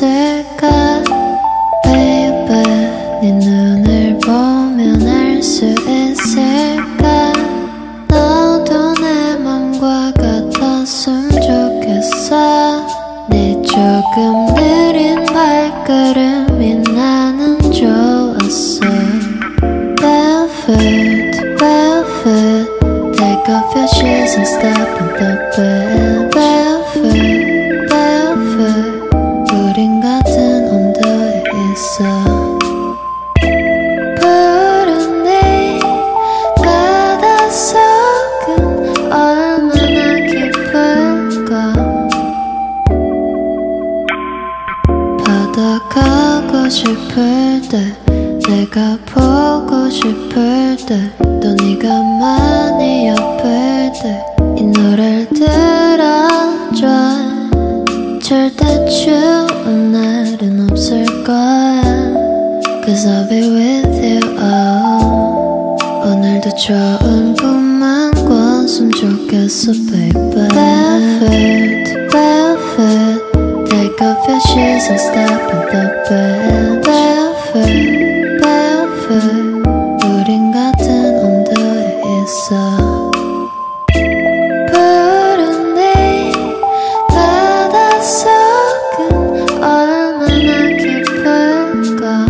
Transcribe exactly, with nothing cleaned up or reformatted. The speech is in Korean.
있을까 baby 네 눈을 보면 알 수 있을까 너도 내 맘과 같았으면 좋겠어 네 조금 느린 발걸음이 나는 좋았어 Barefoot, barefoot Take off your shoes and step on the bed Barefoot, barefoot 우린 같은 온도에 있어 푸른 네 바닷속은 얼마나 깊을까 바다 가고 싶을 때 내가 보고 싶을 때 또 네가 많이 아플 때 이 노래를 들어줘 절대 추운 날은 없을 거야 Cause I'll be with you oh. 오늘도 좋은 꿈만 꿨으면 좋겠어 baby Barefoot, barefoot Take off your shoes and step on the bed Barefoot, barefoot 우린 같은 온도에 있어 푸른 네 바닷속은 얼마나 깊을까